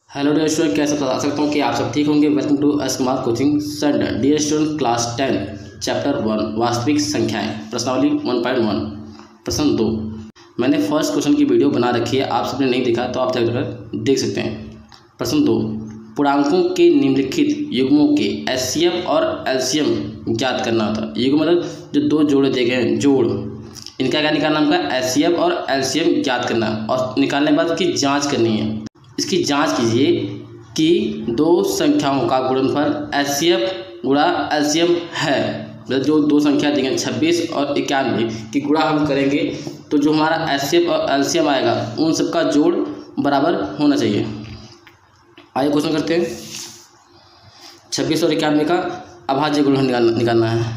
Hello dear student, कैसे बता सकता हूँ कि आप सब ठीक होंगे। Welcome to S Kumar coaching centre. Dear student, class 10 chapter 1 वास्तविक संख्याएं, प्रश्नावली 1.1 प्रश्न 2। मैंने फर्स्ट क्वेश्चन की वीडियो बना रखी है, आप सबने नहीं देखा तो आप जाकर देख सकते हैं। प्रश्न 2, पूर्णांकों के निम्नलिखित युग्मों के एचसीएफ और एलसीएम ज्ञात करना होता। युग्म मतलब जो दो जोड़े दिए गए हैं, जोड़, इनका क्या निकालना होगा, एचसीएफ और एलसीएम ज्ञात करना और निकालने के बाद उसकी जाँच करनी है। इसकी जांच कीजिए कि दो संख्याओं का गुणनफल एचसीएफ गुणा एलसीएम है। मतलब जो दो संख्या दी गई 26 और 91 की गुणा हम करेंगे तो जो हमारा एचसीएफ और एलसीएम आएगा उन सबका जोड़ बराबर होना चाहिए। आइए क्वेश्चन करते हैं। 26 और 91 का अभाज्य गुणनफल निकालना है।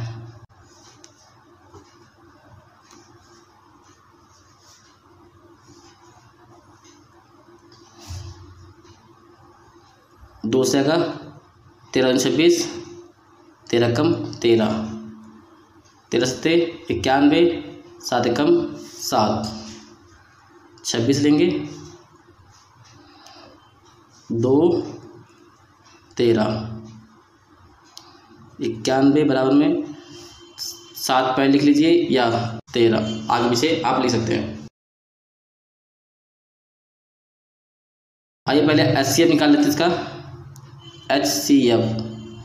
दो से का 13 26, 13 कम 13, 13 सत्ते 91, 7 कम 7, 26 लेंगे, 2 13, 91 बराबर में 7 पॉइंट लिख लीजिए या 13, आगे भी से आप लिख सकते हैं। आइए पहले एचसीएफ निकाल लेते हैं। इसका एचसीएफ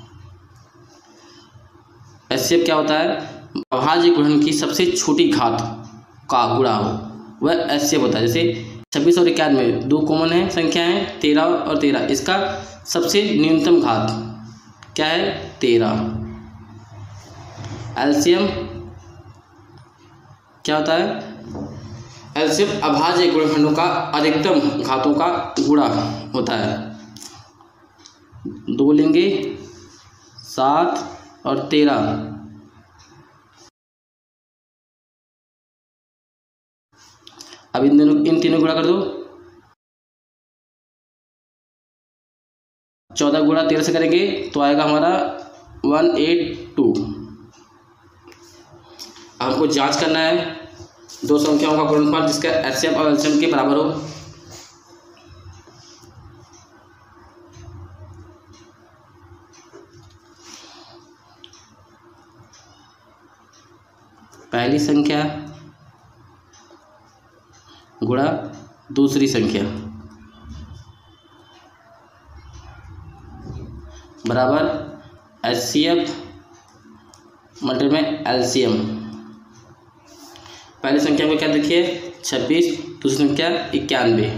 क्या होता है, अभाज्य गुणन की सबसे छोटी घात का गुणा हो वह एचसीएफ होता है। जैसे 26 और 91 दो कॉमन है संख्या है, 13 और 13, इसका सबसे न्यूनतम घात क्या है, 13। एलसीएम क्या होता है, एलसीएम अभाज्य गुणनखंडों का अधिकतम घातों का गुणा होता है। 2 लेंगे, 7 और 13, अब इन तीनों गुणा कर दो। 14 गुणा 13 से करेंगे तो आएगा हमारा 182। हमको जांच करना है दो संख्याओं का गुणनफल जिसका एचसीएफ और एलसीएम के बराबर हो। पहली संख्या गुणा दूसरी संख्या बराबर एचसीएफ मल्टीप्लाई में एलसीएम। पहली संख्या को क्या देखिए 26, दूसरी संख्या 91,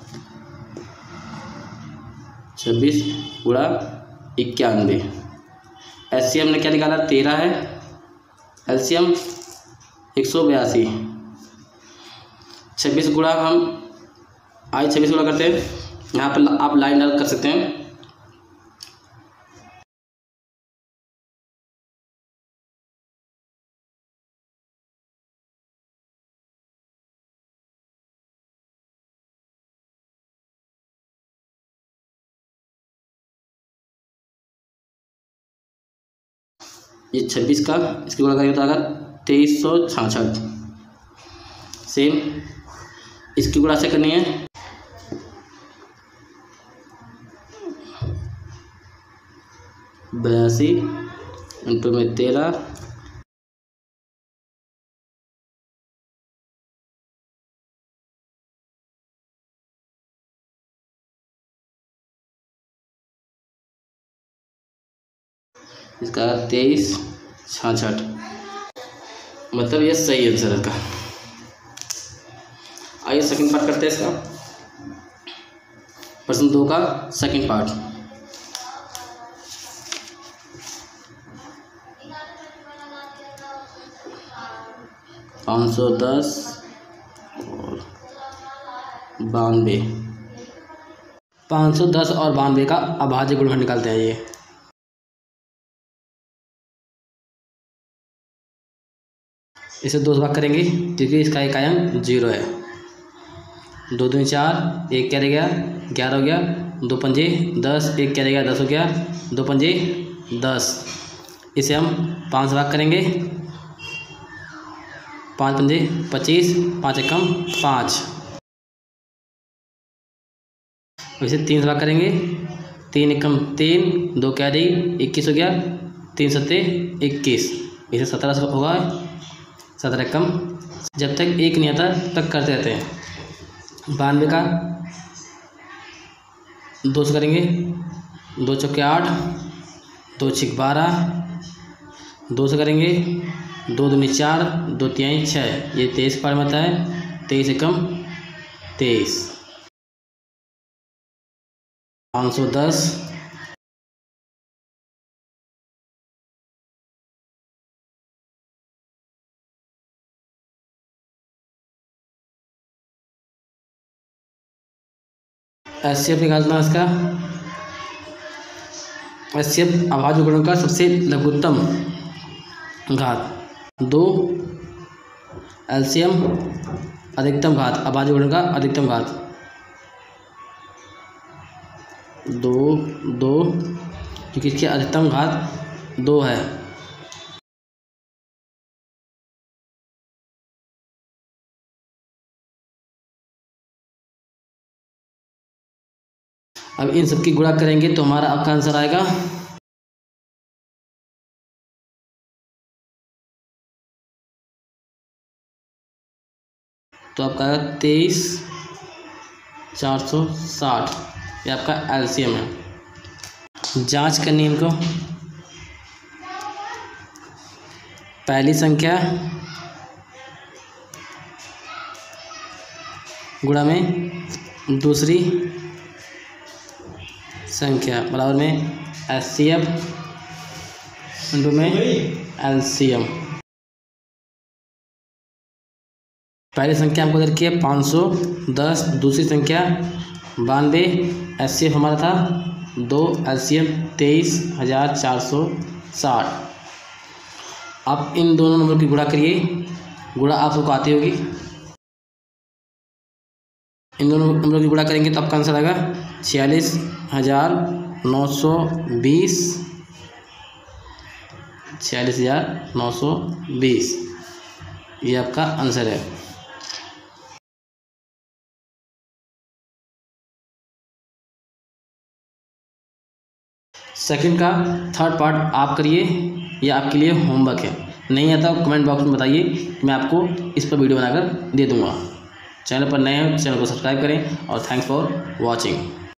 26 गुणा 91। एचसीएम ने क्या निकाला 13 है, एलसीएम 182। 26 गुणा हम 26 गुणा करते हैं, यहाँ पर आप लाइन डाल कर सकते हैं। ये 26 का इसकी गुणा करेंगे तो आएगा 2366। सेम इसकी गुणा से करनी है, बयासी इंटू में 13, इसका 2366, मतलब ये सही आंसर है इसका। आइए सेकंड पार्ट करते हैं इसका। प्रश्न 2 का सेकंड पार्ट। $510 और 92, 510 और 92 का अभाज्य गुणनफल निकालते हैं। ये इसे 2 से भाग करेंगे क्योंकि इसका इकाई 0 है। 2 दूनी 4, 1 क्या रह गया 11 हो गया, 2 पंजे 10, 1 क्या रह गया 10 हो गया, 2 पंजे 10। इसे हम 5 से भाग करेंगे, 5 पंजे 25, 5 एकम 5, वैसे 3 से भाग करेंगे, 3 एकम 3, 2 कैरी 21 हो गया, 3 सत्ते 21, इसे 17 होगा, 17 एकम। जब तक 1 नहीं आता तक करते रहते हैं। 92 का 2 से करेंगे, 2 चौके 8, 2 छिक 12, 2 से करेंगे, 2 दूनी 4, 2 तिहाई 6, ये 23 पार में आता है। 23 एकम 23, 510, एचसीएफ निकालना इसका। एचसीएफ अभाज्य गुणन का सबसे लघुत्तम घात 2, एलसीएम अधिकतम घात, अभाज्य गुणन का अधिकतम घात 2, 2, क्योंकि इसकी अधिकतम घात 2 है। अब इन सबकी गुणा करेंगे तो हमारा आपका आंसर आएगा तो आपका 23,460, ये आपका एलसीएम है। जांच करनी इनको। पहली संख्या गुणा में दूसरी संख्या बराबर में एचसीएफ इंटू में एलसीएम। पहली संख्या हमको दे रखी है 510, दूसरी संख्या 92, एचसीएफ हमारा था 2, एलसीएम 23,460। आप इन दोनों नंबर की गुणा करिए, गुणा आप सबको आती होगी। इन दोनों नंबरों की गुणा करेंगे तो आपका आंसर आएगा 46,920, 46,920, ये आपका आंसर है। सेकंड का थर्ड पार्ट आप करिए, ये आपके लिए होमवर्क है। नहीं आता कमेंट बॉक्स में बताइए, मैं आपको इस पर वीडियो बनाकर दे दूँगा। चैनल पर नए हैं चैनल को सब्सक्राइब करें और थैंक्स फॉर वॉचिंग।